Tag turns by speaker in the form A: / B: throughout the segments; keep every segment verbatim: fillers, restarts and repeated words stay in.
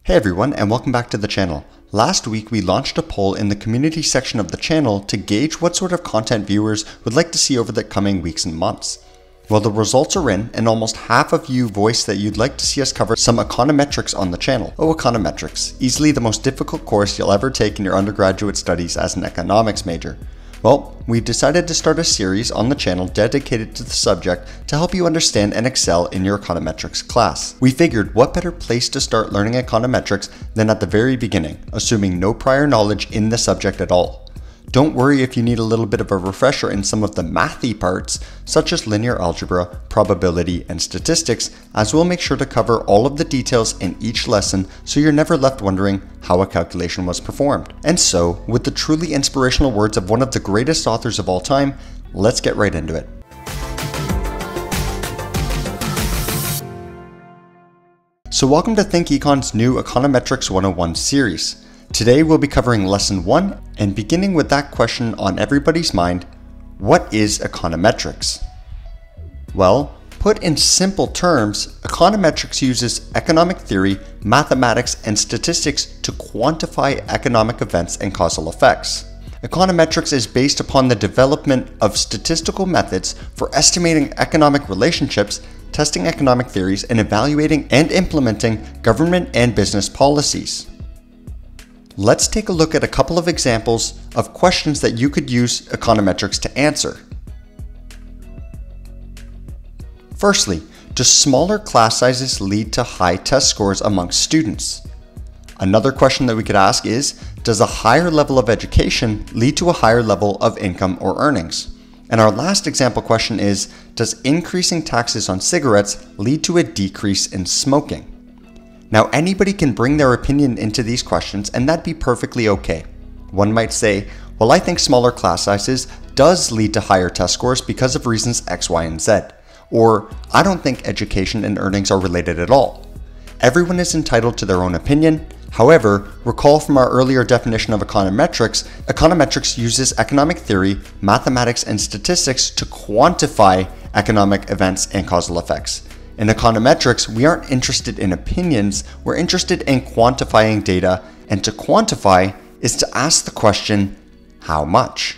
A: Hey everyone, and welcome back to the channel. Last week we launched a poll in the community section of the channel to gauge what sort of content viewers would like to see over the coming weeks and months. Well, the results are in, and almost half of you voiced that you'd like to see us cover some econometrics on the channel. Oh, econometrics, easily the most difficult course you'll ever take in your undergraduate studies as an economics major. Well, we've decided to start a series on the channel dedicated to the subject to help you understand and excel in your econometrics class. We figured what better place to start learning econometrics than at the very beginning, assuming no prior knowledge in the subject at all. Don't worry if you need a little bit of a refresher in some of the mathy parts, such as linear algebra, probability, and statistics, as we'll make sure to cover all of the details in each lesson so you're never left wondering how a calculation was performed. And so, with the truly inspirational words of one of the greatest authors of all time, let's get right into it. So welcome to Think Econ's new Econometrics one oh one series. Today we'll be covering lesson one and beginning with that question on everybody's mind, what is econometrics? Well, put in simple terms, econometrics uses economic theory, mathematics, and statistics to quantify economic events and causal effects. Econometrics is based upon the development of statistical methods for estimating economic relationships, testing economic theories, and evaluating and implementing government and business policies. Let's take a look at a couple of examples of questions that you could use econometrics to answer. Firstly, do smaller class sizes lead to high test scores amongst students? Another question that we could ask is, does a higher level of education lead to a higher level of income or earnings? And our last example question is, does increasing taxes on cigarettes lead to a decrease in smoking? Now, anybody can bring their opinion into these questions, and that'd be perfectly okay. One might say, well, I think smaller class sizes does lead to higher test scores because of reasons X, Y, and Z. Or, I don't think education and earnings are related at all. Everyone is entitled to their own opinion. However, recall from our earlier definition of econometrics, econometrics uses economic theory, mathematics, and statistics to quantify economic events and causal effects. In econometrics, we aren't interested in opinions, we're interested in quantifying data, and to quantify is to ask the question, how much?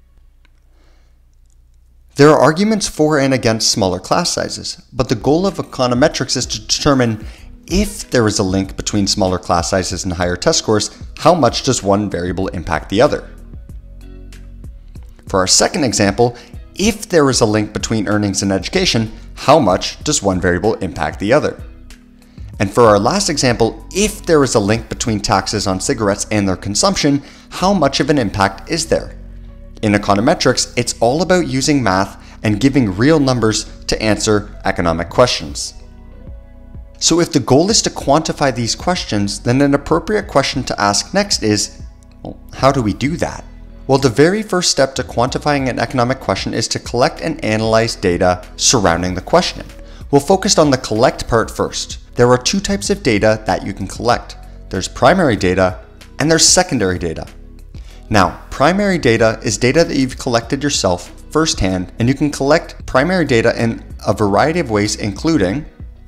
A: There are arguments for and against smaller class sizes, but the goal of econometrics is to determine if there is a link between smaller class sizes and higher test scores, how much does one variable impact the other? For our second example, if there is a link between earnings and education, how much does one variable impact the other? And for our last example, if there is a link between taxes on cigarettes and their consumption, how much of an impact is there? In econometrics, it's all about using math and giving real numbers to answer economic questions. So if the goal is to quantify these questions, then an appropriate question to ask next is, well, how do we do that? Well, the very first step to quantifying an economic question is to collect and analyze data surrounding the question. We'll focus on the collect part first. There are two types of data that you can collect. There's primary data and there's secondary data. Now, primary data is data that you've collected yourself firsthand, and you can collect primary data in a variety of ways, including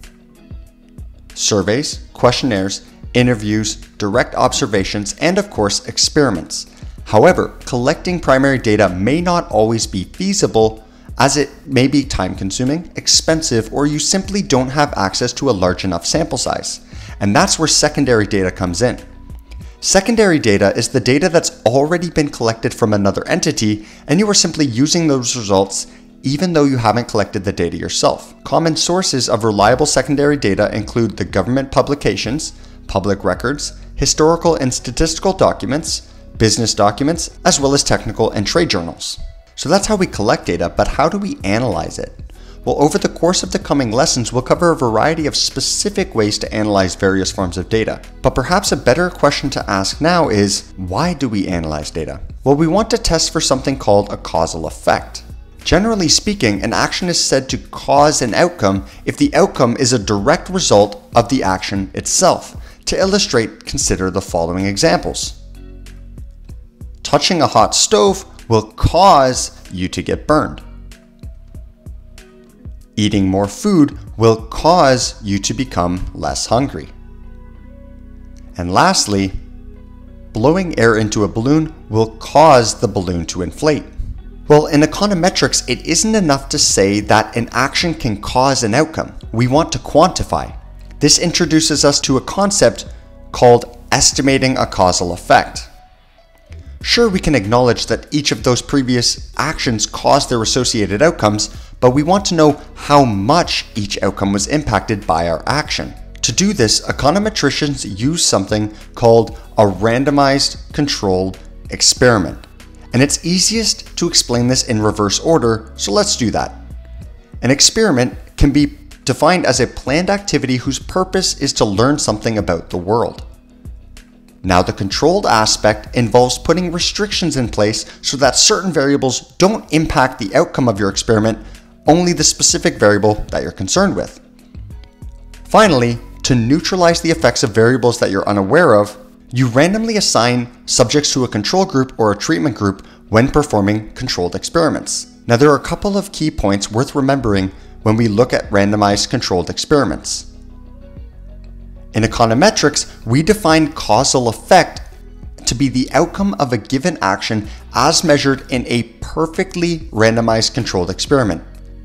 A: surveys, questionnaires, interviews, direct observations, and of course, experiments. However, collecting primary data may not always be feasible, as it may be time-consuming, expensive, or you simply don't have access to a large enough sample size. And that's where secondary data comes in. Secondary data is the data that's already been collected from another entity, and you are simply using those results even though you haven't collected the data yourself. Common sources of reliable secondary data include the government publications, public records, historical and statistical documents, business documents, as well as technical and trade journals. So that's how we collect data, but how do we analyze it? Well, over the course of the coming lessons, we'll cover a variety of specific ways to analyze various forms of data. But perhaps a better question to ask now is, why do we analyze data? Well, we want to test for something called a causal effect. Generally speaking, an action is said to cause an outcome if the outcome is a direct result of the action itself. To illustrate, consider the following examples. Touching a hot stove will cause you to get burned. Eating more food will cause you to become less hungry. And lastly, blowing air into a balloon will cause the balloon to inflate. Well, in econometrics, it isn't enough to say that an action can cause an outcome. We want to quantify. This introduces us to a concept called estimating a causal effect. Sure, we can acknowledge that each of those previous actions caused their associated outcomes, but we want to know how much each outcome was impacted by our action. To do this, econometricians use something called a randomized controlled experiment. And it's easiest to explain this in reverse order, so let's do that. An experiment can be defined as a planned activity whose purpose is to learn something about the world. Now, the controlled aspect involves putting restrictions in place so that certain variables don't impact the outcome of your experiment, only the specific variable that you're concerned with. Finally, to neutralize the effects of variables that you're unaware of, you randomly assign subjects to a control group or a treatment group when performing controlled experiments. Now, there are a couple of key points worth remembering when we look at randomized controlled experiments. In econometrics, we define causal effect to be the outcome of a given action as measured in a perfectly randomized controlled experiment.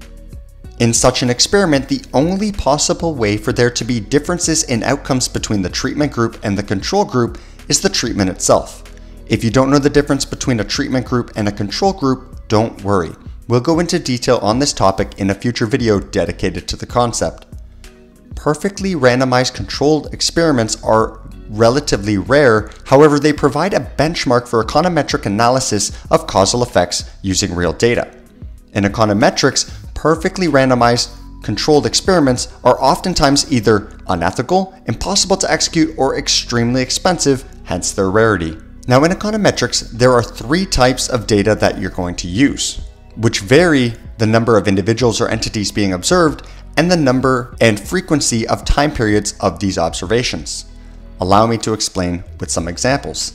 A: In such an experiment, the only possible way for there to be differences in outcomes between the treatment group and the control group is the treatment itself. If you don't know the difference between a treatment group and a control group, don't worry. We'll go into detail on this topic in a future video dedicated to the concept. Perfectly randomized controlled experiments are relatively rare, however, they provide a benchmark for econometric analysis of causal effects using real data. In econometrics, perfectly randomized controlled experiments are oftentimes either unethical, impossible to execute, or extremely expensive, hence their rarity. Now, in econometrics, there are three types of data that you're going to use, which vary the number of individuals or entities being observed and the number and frequency of time periods of these observations. Allow me to explain with some examples.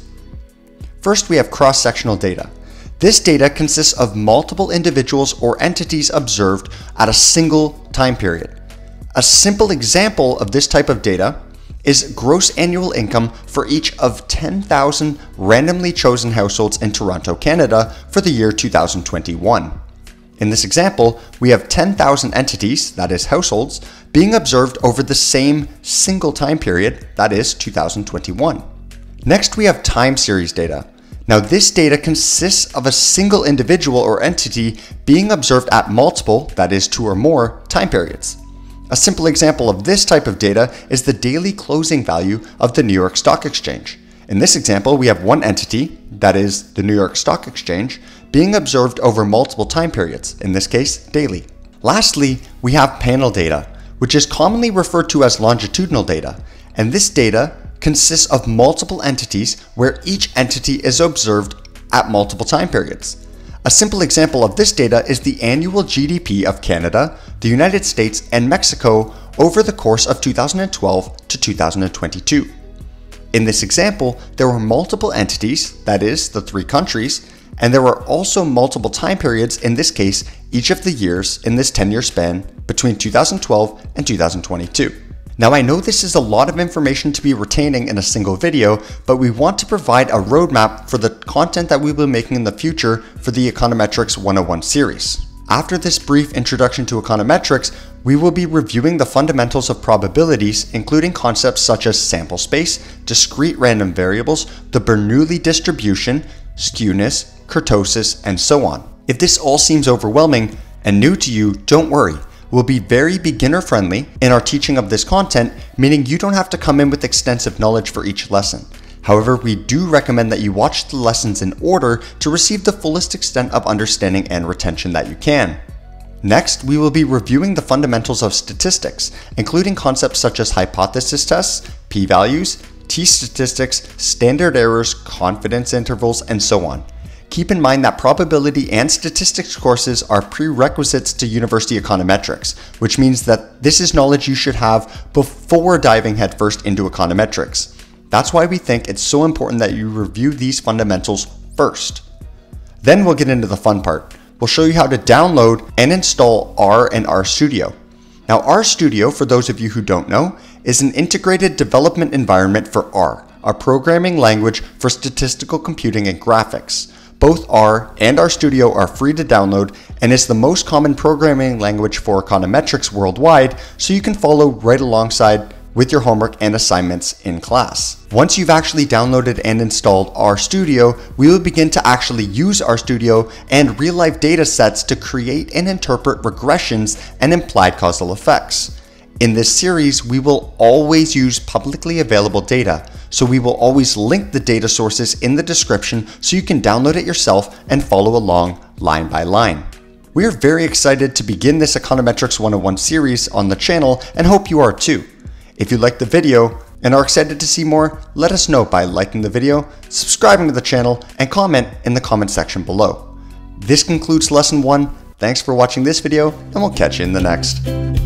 A: First, we have cross-sectional data. This data consists of multiple individuals or entities observed at a single time period. A simple example of this type of data is gross annual income for each of ten thousand randomly chosen households in Toronto, Canada for the year two thousand twenty-one. In this example, we have ten thousand entities, that is households, being observed over the same single time period, that is two thousand twenty-one. Next, we have time series data. Now, this data consists of a single individual or entity being observed at multiple, that is two or more, time periods. A simple example of this type of data is the daily closing value of the New York Stock Exchange. In this example, we have one entity, that is the New York Stock Exchange, being observed over multiple time periods, in this case, daily. Lastly, we have panel data, which is commonly referred to as longitudinal data, and this data consists of multiple entities where each entity is observed at multiple time periods. A simple example of this data is the annual G D P of Canada, the United States, and Mexico over the course of two thousand twelve to two thousand twenty-two. In this example, there were multiple entities, that is, the three countries, and there were also multiple time periods, in this case, each of the years in this ten-year span between two thousand twelve and two thousand twenty-two. Now, I know this is a lot of information to be retaining in a single video, but we want to provide a roadmap for the content that we will be making in the future for the Econometrics one oh one series. After this brief introduction to econometrics, we will be reviewing the fundamentals of probabilities, including concepts such as sample space, discrete random variables, the Bernoulli distribution, skewness, kurtosis, and so on. If this all seems overwhelming and new to you, don't worry. We'll be very beginner friendly in our teaching of this content, meaning you don't have to come in with extensive knowledge for each lesson. However, we do recommend that you watch the lessons in order to receive the fullest extent of understanding and retention that you can. Next, we will be reviewing the fundamentals of statistics, including concepts such as hypothesis tests, p-values, t-statistics, standard errors, confidence intervals, and so on. Keep in mind that probability and statistics courses are prerequisites to university econometrics, which means that this is knowledge you should have before diving headfirst into econometrics. That's why we think it's so important that you review these fundamentals first. Then we'll get into the fun part. We'll show you how to download and install R and RStudio. Now, RStudio, for those of you who don't know, is an integrated development environment for R. our programming language for statistical computing and graphics. Both R and RStudio are free to download and is the most common programming language for econometrics worldwide, so you can follow right alongside with your homework and assignments in class. Once you've actually downloaded and installed RStudio, we will begin to actually use RStudio and real-life data sets to create and interpret regressions and implied causal effects. In this series, we will always use publicly available data, so we will always link the data sources in the description so you can download it yourself and follow along line by line. We are very excited to begin this Econometrics one oh one series on the channel and hope you are too. If you liked the video and are excited to see more, let us know by liking the video, subscribing to the channel, and comment in the comment section below. This concludes lesson one. Thanks for watching this video, and we'll catch you in the next.